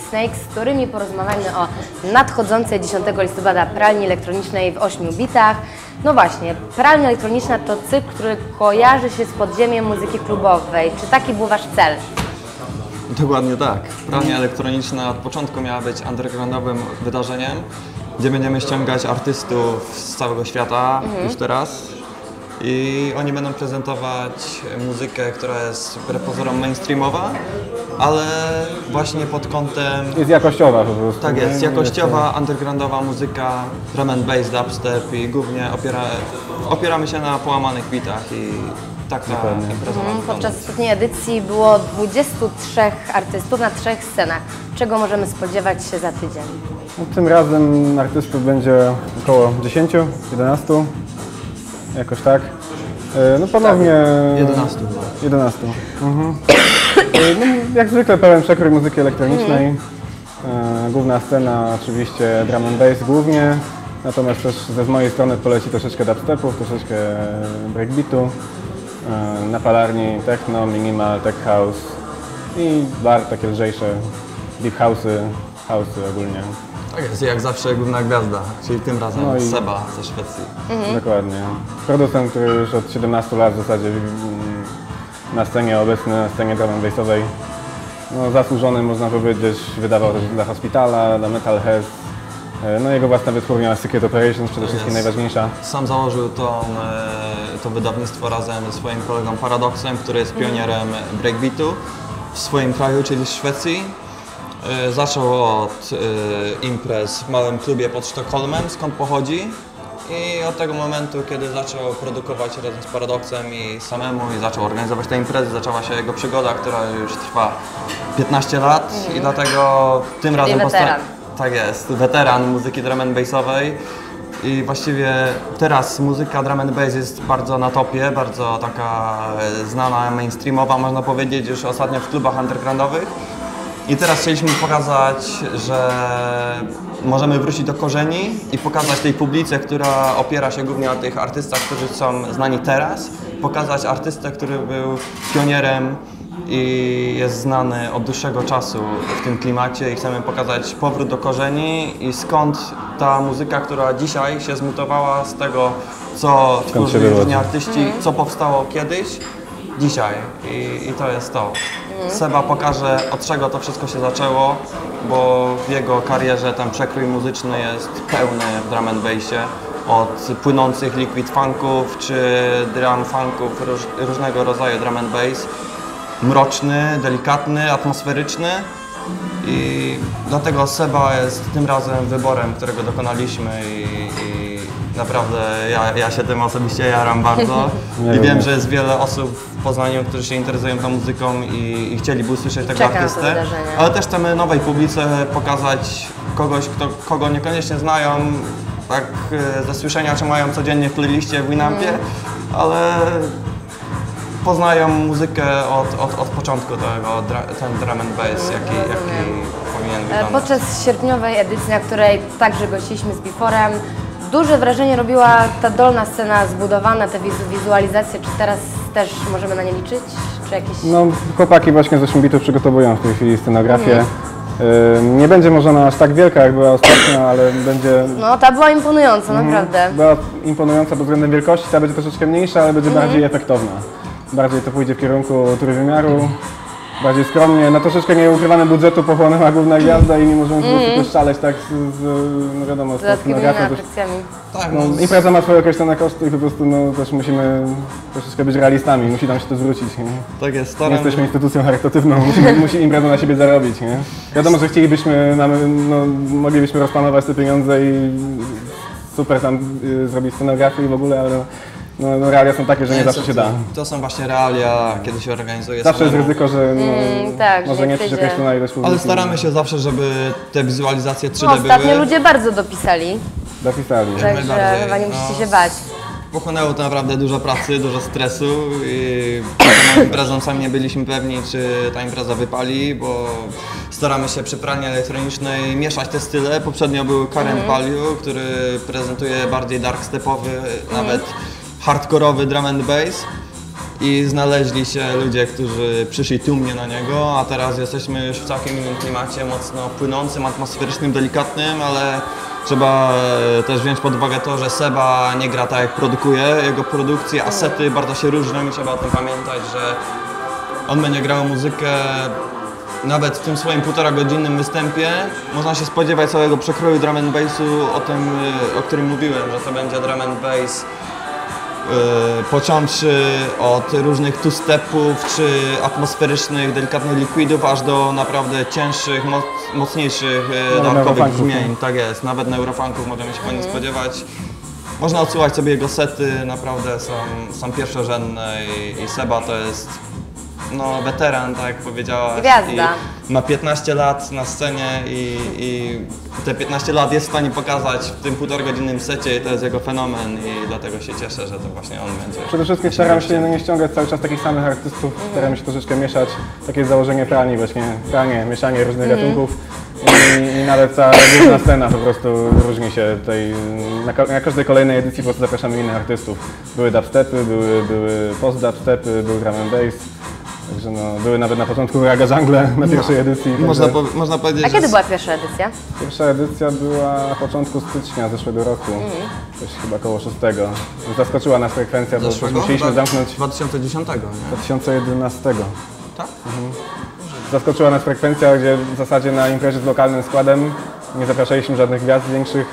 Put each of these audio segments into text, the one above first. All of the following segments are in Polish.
Snakes, z którymi porozmawiamy o nadchodzącej 10 listopada pralni elektronicznej w 8 bitach. No właśnie, pralnia elektroniczna to cykl, który kojarzy się z podziemiem muzyki klubowej. Czy taki był Wasz cel? Dokładnie tak. Pralnia elektroniczna od początku miała być undergroundowym wydarzeniem, gdzie będziemy ściągać artystów z całego świata już teraz. I oni będą prezentować muzykę, która jest wbrew pozorom mainstreamowa, ale właśnie pod kątem... Jest jakościowa po prostu. Tak jest, jakościowa, undergroundowa muzyka, drum and bass, dubstep i głównie opieramy się na połamanych bitach i tak ta impreza ma Podczas wyglądać. ostatniej edycji było 23 artystów na 3 scenach. Czego możemy spodziewać się za tydzień? No, tym razem artystów będzie około 10, 11, jakoś tak. No ponownie... 11. 11. Mhm. No, jak zwykle pełen przekrój muzyki elektronicznej. Główna scena oczywiście drum and bass głównie, natomiast też z mojej strony poleci troszeczkę dubstepów, troszeczkę breakbeatu. Na palarni techno, minimal, tech house i bar takie lżejsze, deep house'y ogólnie. Tak jest, jak zawsze główna gwiazda, czyli tym razem No i- Seba ze Szwecji. Dokładnie. Producent, który już od 17 lat w zasadzie na scenie obecny, na scenie drum and bassowej. No, zasłużony, można powiedzieć, wydawał też dla Hospitala, dla Metal Heads. No jego własna wytwórnia Secret Operations przede wszystkim Jest. najważniejsza. Sam założył to wydawnictwo razem ze swoim kolegą Paradoxem, który jest pionierem breakbeatu w swoim kraju, czyli w Szwecji. Zaczął od imprez w małym klubie pod Sztokholmem, skąd pochodzi. I od tego momentu, kiedy zaczął produkować razem z Paradoxem i samemu i zaczął organizować te imprezy, zaczęła się jego przygoda, która już trwa 15 lat i dlatego tym razem weteran. Tak jest, weteran muzyki drum and bassowej i właściwie teraz muzyka drum and bass jest bardzo na topie, bardzo taka znana, mainstreamowa, można powiedzieć, już ostatnio w klubach undergroundowych. I teraz chcieliśmy pokazać, że możemy wrócić do korzeni i pokazać tej publice, która opiera się głównie na tych artystach, którzy są znani teraz, pokazać artystę, który był pionierem i jest znany od dłuższego czasu w tym klimacie i chcemy pokazać powrót do korzeni i skąd ta muzyka, która dzisiaj się zmutowała z tego, co tworzyli różni artyści, co powstało kiedyś, dzisiaj i to jest to. Seba pokaże, od czego to wszystko się zaczęło, bo w jego karierze ten przekrój muzyczny jest pełny w drum and bassie. Od płynących liquid funków czy drum funków, różnego rodzaju drum and bass. Mroczny, delikatny, atmosferyczny i dlatego Seba jest tym razem wyborem, którego dokonaliśmy i naprawdę ja się tym osobiście jaram bardzo i wiem, że jest wiele osób w Poznaniu, którzy się interesują tą muzyką i chcieliby usłyszeć tego czeka na to artystę, wydarzenie. ale też chcemy nowej publice pokazać kogoś, kogo niekoniecznie znają, tak ze słyszenia, czy mają codziennie w playliście w Winampie, ale poznają muzykę od początku ten drum and bass, jaki powinien wyglądać. Podczas sierpniowej edycji, na której także gościliśmy z Beforem, duże wrażenie robiła ta dolna scena zbudowana, te wizualizacje. Czy teraz też możemy na nie liczyć? Czy jakieś... No, chłopaki właśnie z 8 bitów przygotowują w tej chwili scenografię. Nie będzie może ona aż tak wielka, jak była ostatnio, ale będzie... No, ta była imponująca, naprawdę. Była imponująca pod względem wielkości, ta będzie troszeczkę mniejsza, ale będzie bardziej efektowna. Bardziej to pójdzie w kierunku trójwymiaru, bardziej skromnie. Na troszeczkę nieukrywane budżetu pochłonęła główna gwiazda i nie możemy po prostu też szaleć tak no wiadomo, z Dodatkowymi scenografią. atrakcjami. Tak, No, impreza ma swoje określone koszty i po prostu no, też musimy troszeczkę być realistami, musi nam się to zwrócić. Nie? tak jest, Nie jesteśmy instytucją charytatywną, musi impreza na siebie zarobić. Nie? Wiadomo, że chcielibyśmy, moglibyśmy rozplanować te pieniądze i super tam zrobić scenografię i w ogóle, ale no, realia są takie, że nie zawsze się da. To są właśnie realia, kiedy się organizuje Zawsze jest samemu. ryzyko, że tak, może że nie nie przyjść przyjdzie. określona ilość publiki. Ale staramy się zawsze, żeby te wizualizacje 3D No, ostatnio były. ludzie bardzo dopisali, Dopisali. także najbardziej, chyba nie no. musicie się bać. Pochłonęło to naprawdę dużo pracy, dużo stresu i tą imprezą sami nie byliśmy pewni, czy ta impreza wypali, bo staramy się przy pralni elektronicznej mieszać te style. Poprzednio był Current Value, który prezentuje bardziej dark stepowy, nawet hardkorowy drum and bass. i znaleźli się ludzie, którzy przyszli tłumnie na niego, a teraz jesteśmy już w całkiem innym klimacie, mocno płynącym, atmosferycznym, delikatnym, ale trzeba też wziąć pod uwagę to, że Seba nie gra tak jak produkuje, jego produkcje, asety bardzo się różnią i trzeba o tym pamiętać, że on będzie grał muzykę nawet w tym swoim 1,5-godzinnym występie. Można się spodziewać całego przekroju drum and bassu, o tym, o którym mówiłem, że to będzie drum and bass począwszy od różnych two-stepów czy atmosferycznych, delikatnych liquidów, aż do naprawdę cięższych, mocniejszych, darkowych brzmień. Tak jest, nawet neurofunków możemy się po nim spodziewać. Można odsłuchać sobie jego sety, naprawdę są pierwszorzędne i Seba to jest weteran, tak jak powiedziałaś. Gwiazda. I ma 15 lat na scenie i te 15 lat jest w stanie pokazać w tym 1,5-godzinnym secie i to jest jego fenomen i dlatego się cieszę, że to właśnie on będzie. Przede wszystkim staram się nie ściągać cały czas takich samych artystów, staram się troszeczkę mieszać, takie jest założenie pralni właśnie, mieszanie różnych gatunków i nawet ta główna scena po prostu różni się tutaj, na każdej kolejnej edycji po prostu zapraszamy innych artystów. Były dubstepy, były post-dubstepy, był drum and bass. Także były nawet na początku Raga Jungle na pierwszej edycji. Można powiedzieć, A kiedy była pierwsza edycja? Pierwsza edycja była na początku stycznia zeszłego roku, coś chyba koło 6. Zaskoczyła nas frekwencja, bo musieliśmy zamknąć 2010, nie? 2011. Tak? Zaskoczyła nas frekwencja, gdzie w zasadzie na imprezie z lokalnym składem nie zapraszaliśmy żadnych gwiazd większych,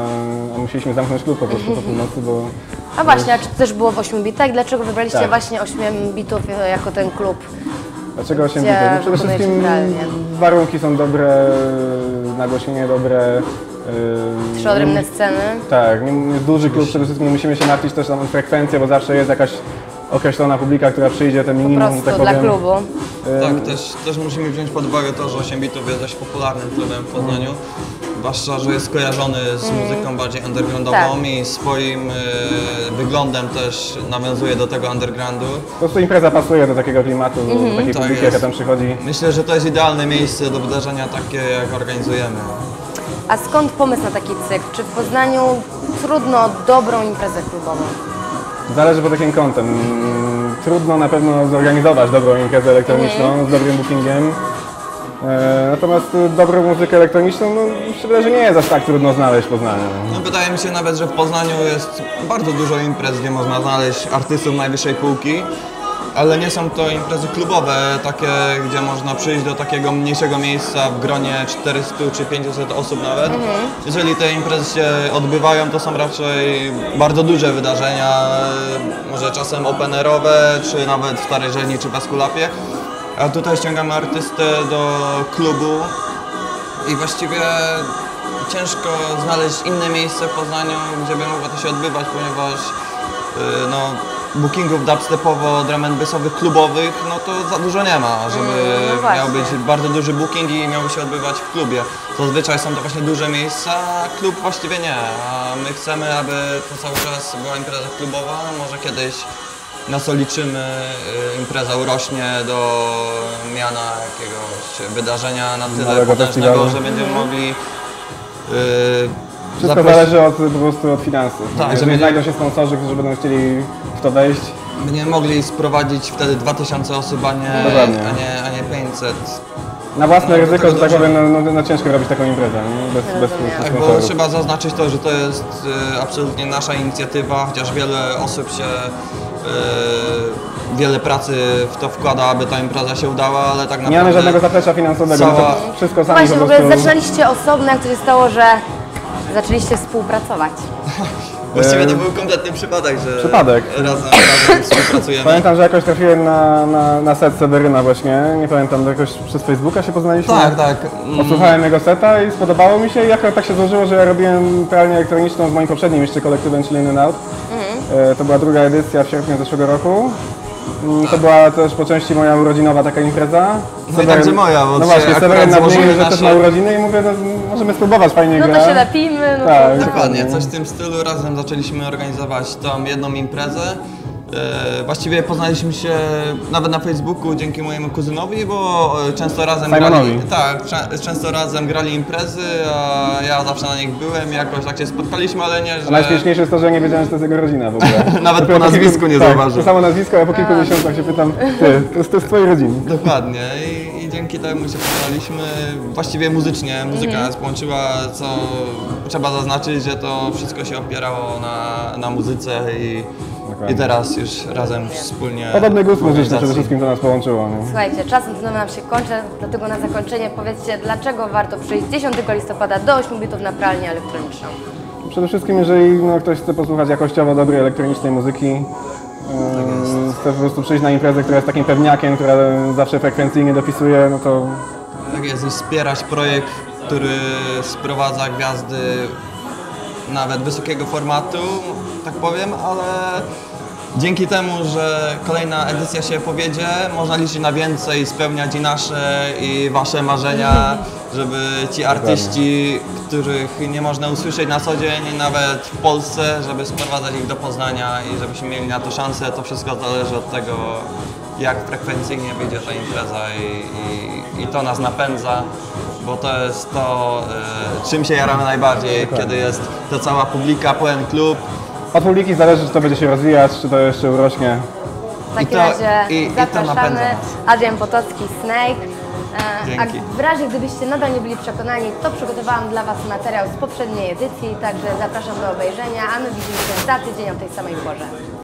a musieliśmy zamknąć klub po prostu po północy, bo... A właśnie, a czy to też było w 8 bitach? Dlaczego wybraliście Tak. właśnie 8 bitów jako ten klub? Dlaczego 8 Gdzie bitów? Przede wykonujecie wszystkim pralnię? warunki są dobre, nagłośnienie dobre. Trzy odrębne sceny? Tak, jest duży klub, przede wszystkim nie musimy się martwić też o frekwencję, bo zawsze jest jakaś określona publika, która przyjdzie, te Po minimum, prostu tak dla powiem. klubu. Tak, też musimy wziąć pod uwagę to, że 8 bitów jest dość popularnym klubem w Poznaniu. Zwłaszcza, że jest kojarzony z muzyką bardziej undergroundową Tak. i swoim wyglądem też nawiązuje do tego undergroundu. Po prostu impreza pasuje do takiego klimatu, do takiej Tak publiki, jest. jaka tam przychodzi. Myślę, że to jest idealne miejsce do wydarzenia takie, jak organizujemy. A skąd pomysł na taki cykl? Czy w Poznaniu trudno o dobrą imprezę klubową? Zależy pod jakim kątem. Trudno na pewno zorganizować dobrą imprezę elektroniczną z dobrym bookingiem. Natomiast dobrą muzykę elektroniczną, myślę, że nie jest aż tak trudno znaleźć w Poznaniu. No, wydaje mi się nawet, że w Poznaniu jest bardzo dużo imprez, gdzie można znaleźć artystów najwyższej półki, ale nie są to imprezy klubowe, takie, gdzie można przyjść do takiego mniejszego miejsca w gronie 400 czy 500 osób nawet. Jeżeli te imprezy się odbywają, to są raczej bardzo duże wydarzenia, może czasem open-airowe, czy nawet w Starej Żeni czy w Eskulapie. A tutaj ściągamy artystę do klubu i właściwie ciężko znaleźć inne miejsce w Poznaniu, gdzie by mogło to się odbywać, ponieważ bookingów dubstepowo, drum and bassowych, klubowych, to za dużo nie ma, żeby właśnie. miał być bardzo duży booking i miałby się odbywać w klubie. Zazwyczaj są to właśnie duże miejsca, a klub właściwie nie. A my chcemy, aby to cały czas była impreza klubowa, może kiedyś na co liczymy, impreza urośnie do miana jakiegoś wydarzenia na tyle Małego potężnego, festiwalu. że będziemy mogli Wszystko zależy po prostu od finansów. Tak, Jeżeli żeby- znajdą się sponsorzy, którzy będą chcieli w to wejść, Będziemy mogli sprowadzić wtedy 2000 osób, a Dokładnie. nie 500. na własne do ryzyko, tego że tak dążymy. powiem, ciężko robić taką imprezę, nie? Bez Tak, bo sponsorów. trzeba zaznaczyć to, że to jest absolutnie nasza inicjatywa, chociaż wiele osób się, wiele pracy w to wkłada, aby ta impreza się udała, ale tak naprawdę... Nie mamy żadnego zaplecza finansowego, cała- to wszystko sami Właśnie, po w ogóle prostu... zaczynaliście osobno, jak to się stało, że zaczęliście współpracować? Właściwie to był kompletny przypadek, że Przypadek. razem współpracujemy. Pamiętam, że jakoś trafiłem na set Seweryna właśnie, nie pamiętam, jakoś przez Facebooka się poznaliśmy. Tak. Odsłuchałem jego seta i spodobało mi się i jakoś tak się złożyło, że ja robiłem pralnię elektroniczną z moim poprzednim jeszcze kolektywem, czyli In and Out. To była druga edycja w sierpniu zeszłego roku. To była też po części moja urodzinowa taka impreza. No i także moja, bo No dzisiaj właśnie, akurat Seweryn nadmienił, założymy że też nasze- ma urodziny i mówię, możemy spróbować, fajnie No gra. to się lepimy, Tak. Dokładnie, coś w tym stylu. Razem zaczęliśmy organizować tą jedną imprezę Właściwie poznaliśmy się nawet na Facebooku dzięki mojemu kuzynowi, bo często razem Simonowi. często razem grali imprezy, a ja zawsze na nich byłem, jakoś tak się spotkaliśmy, ale nie, A że... najśmieszniejsze jest to, że ja nie wiedziałem, że to jest jego rodzina w ogóle. Nawet po Dopiero nazwisku nie tak, zauważyłem. to samo nazwisko, a po kilku miesiącach się pytam, to jest twojej rodziny. Dokładnie i dzięki temu się poznaliśmy. Właściwie muzycznie, muzyka nas połączyła, co trzeba zaznaczyć, że to wszystko się opierało na muzyce i teraz już razem wspólnie... Podobny gust w muzyczny organizacji. przede wszystkim to nas połączyło. Nie? Słuchajcie, czas antenowy nam się kończy, dlatego na zakończenie powiedzcie, dlaczego warto przyjść 10 listopada do 8 bitów na pralnię elektroniczną. Przede wszystkim, jeżeli ktoś chce posłuchać jakościowo dobrej elektronicznej muzyki, chce po prostu przyjść na imprezę, która jest takim pewniakiem, która zawsze frekwencyjnie dopisuje, no to Tak jest, i wspierać projekt, który sprowadza gwiazdy nawet wysokiego formatu, tak powiem, ale dzięki temu, że kolejna edycja się powiedzie, można liczyć na więcej, spełniać i nasze, i wasze marzenia, żeby ci artyści, których nie można usłyszeć na co dzień, nawet w Polsce, żeby sprowadzać ich do Poznania i żebyśmy mieli na to szansę. To wszystko zależy od tego, jak frekwencyjnie wyjdzie ta impreza i to nas napędza, bo to jest to, czym się jaramy najbardziej, kiedy jest ta cała publika, pełen klub. od publiki zależy, czy to będzie się rozwijać, czy to jeszcze urośnie. W takim to- razie i to zapraszamy. napędza nas. Adrian Potocki, Snake. Dzięki. A w razie gdybyście nadal nie byli przekonani, to przygotowałam dla Was materiał z poprzedniej edycji, także zapraszam do obejrzenia, a my widzimy się za tydzień o tej samej porze.